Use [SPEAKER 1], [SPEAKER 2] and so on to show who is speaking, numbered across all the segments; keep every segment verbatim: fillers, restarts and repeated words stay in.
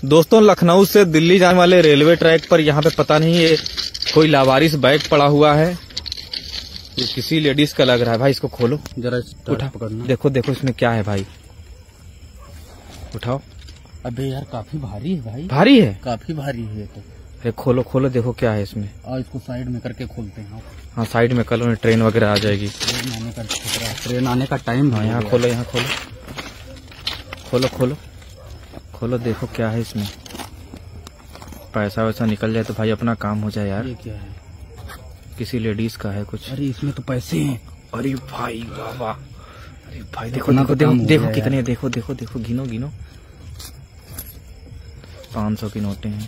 [SPEAKER 1] दोस्तों लखनऊ से दिल्ली जाने वाले रेलवे ट्रैक पर यहाँ पे पता नहीं ये कोई लावारिस बैग पड़ा हुआ है, ये किसी लेडीज का लग रहा है। भाई इसको खोलो
[SPEAKER 2] जरा,
[SPEAKER 1] उठा, देखो देखो इसमें क्या है भाई, उठाओ।
[SPEAKER 2] अबे यार काफी भारी है भाई,
[SPEAKER 1] भारी है,
[SPEAKER 2] काफी भारी है तो।
[SPEAKER 1] अरे खोलो खोलो देखो क्या है इसमें।
[SPEAKER 2] और इसको साइड में करके खोलते हैं।
[SPEAKER 1] हाँ साइड में कल ट्रेन वगैरह आ जाएगी,
[SPEAKER 2] ट्रेन आने का ट्रेन आने का टाइम।
[SPEAKER 1] हाँ यहाँ खोलो, यहाँ खोलो, खोलो खोलो खोलो, देखो क्या है इसमें। पैसा वैसा निकल जाए तो भाई अपना काम हो जाए यार।
[SPEAKER 2] ये क्या है?
[SPEAKER 1] किसी लेडीज का है कुछ।
[SPEAKER 2] अरे इसमें तो पैसे हैं।
[SPEAKER 1] अरे भाई वाह वाह, अरे भाई देखो देखो देखो देखो कितने, देखो देखो देखो गिनो गिनो, पाँच सौ की नोटें हैं।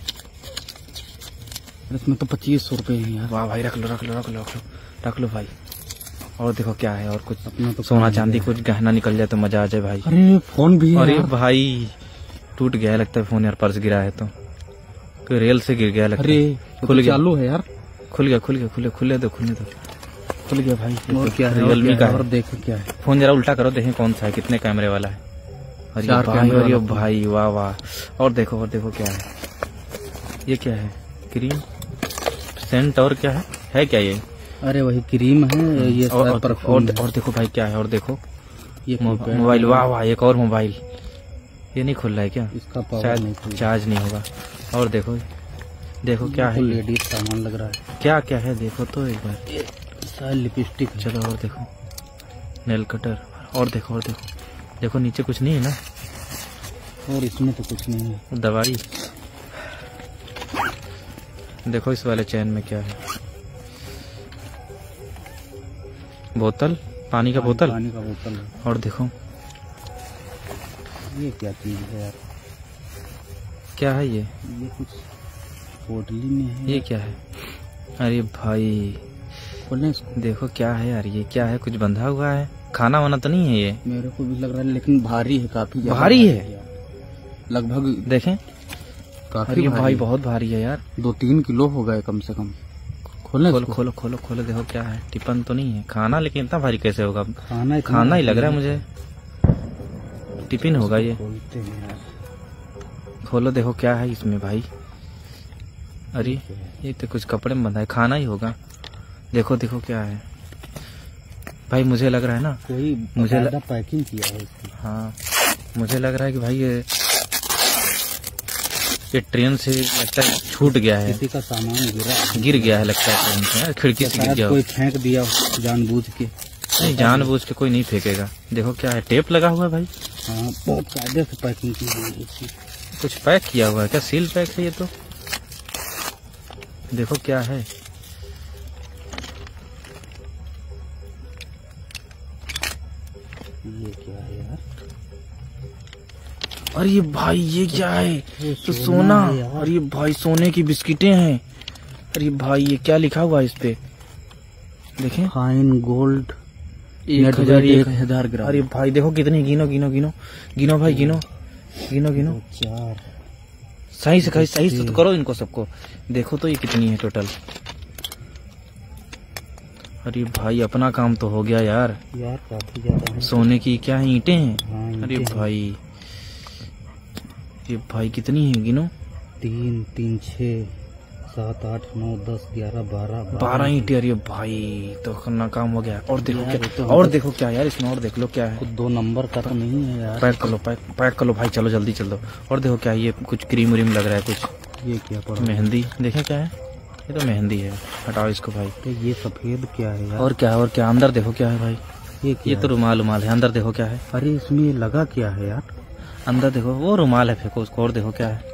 [SPEAKER 2] इसमें तो पच्चीस सौ रुपए हैं यार।
[SPEAKER 1] वाह भाई रख लो रख लो रख लो रख लो रख लो भाई। और देखो क्या है, और कुछ
[SPEAKER 2] अपना तो
[SPEAKER 1] सोना चांदी कुछ गहना निकल जाए तो मजा आ जाए भाई।
[SPEAKER 2] अरे फोन भी है।
[SPEAKER 1] अरे भाई टूट गया लगता है फोन यार, पर्स गिरा है तो कोई रेल से गिर गया लगता है।
[SPEAKER 2] अरे खुल गया, चालू है यार, खुल
[SPEAKER 1] गया खुल गया खुले खुले दो खुले दो खुल गया भाई।
[SPEAKER 2] और क्या है,
[SPEAKER 1] रियलमी का है।
[SPEAKER 2] और देखो क्या है।
[SPEAKER 1] फोन जरा उल्टा करो देखें कौन सा है, कितने कैमरे वाला है। अरे भाई अरे भाई वाह वाह। और देखो और देखो क्या है, ये क्या है, क्रीम सेंट और क्या है, है क्या ये?
[SPEAKER 2] अरे वही क्रीम है ये
[SPEAKER 1] और, और,
[SPEAKER 2] परफ्यूम।
[SPEAKER 1] और, और देखो भाई क्या है, और देखो
[SPEAKER 2] ये
[SPEAKER 1] मोबाइल। वाह वाह एक और मोबाइल, ये नहीं खुल रहा है क्या?
[SPEAKER 2] इसका पावर
[SPEAKER 1] शायद
[SPEAKER 2] नहीं
[SPEAKER 1] चार्ज नहीं होगा। और देखो देखो क्या है,
[SPEAKER 2] लेडीज सामान लग रहा है।
[SPEAKER 1] क्या क्या है देखो तो एक बार।
[SPEAKER 2] लिपस्टिक।
[SPEAKER 1] चलो और देखो, नेल कटर। और देखो और देखो देखो नीचे कुछ नहीं है ना,
[SPEAKER 2] और इसमें तो कुछ नहीं है।
[SPEAKER 1] दवाई देखो, इस वाले चैन में क्या है, बोतल, पानी का बोतल,
[SPEAKER 2] पानी का बोतल है।
[SPEAKER 1] और देखो
[SPEAKER 2] ये क्या चीज है यार,
[SPEAKER 1] क्या है ये?
[SPEAKER 2] ये कुछ पोटली में है।
[SPEAKER 1] ये क्या है? अरे भाई
[SPEAKER 2] खोलने इसको,
[SPEAKER 1] देखो क्या है यार, ये क्या है, कुछ बंधा हुआ है, खाना वाना तो नहीं है ये?
[SPEAKER 2] मेरे को भी लग रहा है, लेकिन भारी है, काफी
[SPEAKER 1] भारी है
[SPEAKER 2] लगभग।
[SPEAKER 1] देखें
[SPEAKER 2] काफी
[SPEAKER 1] भाई, भाई बहुत भारी है यार,
[SPEAKER 2] दो तीन किलो हो गए कम से कम। खोलो
[SPEAKER 1] खोलो खोलो खोलो खोलो देखो क्या है, टिफिन तो नहीं है, खाना, लेकिन इतना भारी कैसे होगा?
[SPEAKER 2] खाना
[SPEAKER 1] खाना ही लग रहा है मुझे, टिफिन होगा ये। खोलो देखो क्या है इसमें भाई। अरे ये तो कुछ कपड़े में बंधा है, खाना ही होगा। देखो देखो क्या है भाई, मुझे लग रहा है ना
[SPEAKER 2] कोई
[SPEAKER 1] मुझे
[SPEAKER 2] ल... पैकिंग किया है इसकी।
[SPEAKER 1] हाँ मुझे लग रहा है कि भाई ये ये ट्रेन से लगता है छूट गया है,
[SPEAKER 2] किसी का सामान गिरा
[SPEAKER 1] गिर गया है लगता है ट्रेन से, खिड़की से गिर गया।
[SPEAKER 2] कोई फेंक दिया जानबूझ के।
[SPEAKER 1] नहीं जानबूझ के कोई नहीं फेंकेगा। देखो क्या है, टेप लगा हुआ है भाई।
[SPEAKER 2] हाँ बहुत कायदे से पैकिंग की हुई है,
[SPEAKER 1] कुछ पैक किया हुआ है क्या? सील पैक है ये तो। देखो क्या है,
[SPEAKER 2] ये क्या है यार?
[SPEAKER 1] अरे भाई ये क्या है? तो सोना। अरे भाई सोने की बिस्किटें हैं। अरे भाई ये क्या लिखा हुआ है इस पे, देखें,
[SPEAKER 2] फाइन गोल्ड
[SPEAKER 1] एक हजार एक
[SPEAKER 2] हजार ग्राम।
[SPEAKER 1] अरे भाई देखो कितनी, गिनो गिनो गिनो गिनो भाई, गिनो गिनो गिनो
[SPEAKER 2] चार।
[SPEAKER 1] सही से सही सही से तो करो इनको सबको। देखो तो ये कितनी है टोटल। अरे भाई अपना काम तो हो गया यार।
[SPEAKER 2] यार काफी ज्यादा है।
[SPEAKER 1] सोने की क्या है, ईंटें हैं।
[SPEAKER 2] हाँ,
[SPEAKER 1] अरे भाई ये भाई कितनी है, गिनो।
[SPEAKER 2] तीन तीन छः सात आठ नौ दस ग्यारह बारह
[SPEAKER 1] बारह ईंटें। अरे भाई तो करना काम हो गया। और देखो क्या, तो और देखो क्या यार इसमें, और देख लो क्या है।
[SPEAKER 2] कुछ दो नंबर का तो नहीं है यार।
[SPEAKER 1] पैक कर लो, पैक पैक कर लो भाई, चलो जल्दी चल दो। और देखो क्या ये कुछ क्रीम व्रीम लग रहा है कुछ।
[SPEAKER 2] ये क्या पड़ा?
[SPEAKER 1] मेहंदी। देखें क्या है, ये तो मेहंदी है। हटाओ इसको भाई।
[SPEAKER 2] तो ये सफेद क्या है यार?
[SPEAKER 1] और क्या है, और क्या अंदर देखो क्या है भाई।
[SPEAKER 2] ये
[SPEAKER 1] ये तो रुमाल रुमाल है। अंदर देखो क्या है।
[SPEAKER 2] अरे इसमें ये लगा क्या है यार?
[SPEAKER 1] अंदर देखो वो रुमाल है, फेंको उसको। और देखो क्या है,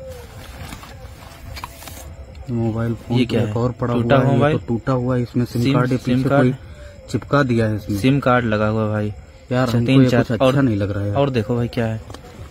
[SPEAKER 2] मोबाइल फोन।
[SPEAKER 1] ये क्या है,
[SPEAKER 2] और पड़ा
[SPEAKER 1] टूटा
[SPEAKER 2] हुआ है,
[SPEAKER 1] मोबाइल
[SPEAKER 2] तो टूटा हुआ है। इसमें सिम कार्ड
[SPEAKER 1] सिम कार्ड
[SPEAKER 2] चिपका दिया है इसमें।
[SPEAKER 1] सिम कार्ड लगा हुआ है भाई
[SPEAKER 2] यार।
[SPEAKER 1] तीन चार।
[SPEAKER 2] अच्छा और नहीं लग रहा है।
[SPEAKER 1] और देखो भाई क्या है,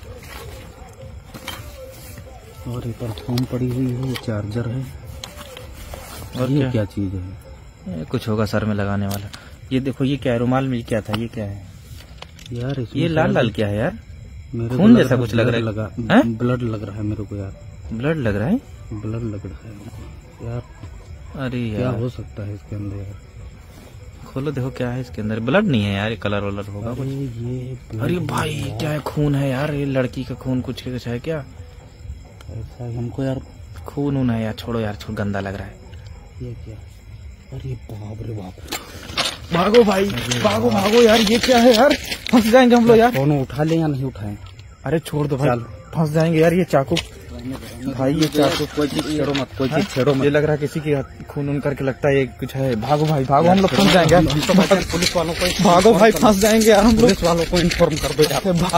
[SPEAKER 2] और ये परफ्यूम पड़ी हुई है, चार्जर है।
[SPEAKER 1] और
[SPEAKER 2] ये
[SPEAKER 1] क्या,
[SPEAKER 2] क्या चीज है?
[SPEAKER 1] ये कुछ होगा सर में लगाने वाला। ये देखो ये क्या है, रुमाल में क्या था, ये क्या है
[SPEAKER 2] यार?
[SPEAKER 1] ये लाल लाल क्या है यार?
[SPEAKER 2] मेरे
[SPEAKER 1] खून जैसा कुछ लग रहा है।
[SPEAKER 2] लगा ब्लड लग रहा है मेरे को यार।
[SPEAKER 1] ब्लड लग रहा है,
[SPEAKER 2] ब्लड लग रहा है यार।
[SPEAKER 1] अरे यार
[SPEAKER 2] क्या हो सकता है इसके अंदर यार?
[SPEAKER 1] खोलो देखो क्या है इसके अंदर। ब्लड नहीं है यार, कलर वलर होगा कुछ।
[SPEAKER 2] ये
[SPEAKER 1] अरे भाई क्या है, खून है यार। ये लड़की का खून कुछ कुछ है क्या?
[SPEAKER 2] ऐसा हमको यार
[SPEAKER 1] खून ऊन है यार, छोड़ो यार, छोड़, गंदा लग रहा है।
[SPEAKER 2] ये क्या? अरे बाप रे बाप,
[SPEAKER 1] भागो भाई, भागो भागो यार, ये क्या है यार, फंस जाएंगे हम लोग यार।
[SPEAKER 2] फोन उठा ले या नहीं उठाए?
[SPEAKER 1] अरे छोड़ दो भाई, फंस जाएंगे यार। ये चाकू भाई, ये चाकू
[SPEAKER 2] कोई चीज छेड़ो मत, कोई चीज छेड़ो मत।
[SPEAKER 1] ये लग रहा है किसी की खून ऊन करके लगता है ये कुछ है। भागो भाई भागो, हम लोग फंस जाएंगे यार।
[SPEAKER 2] पुलिस वालों को
[SPEAKER 1] भागो भाई, फंस जाएंगे यार हम लोग।
[SPEAKER 2] पुलिस वालों को इन्फॉर्म कर दो यार।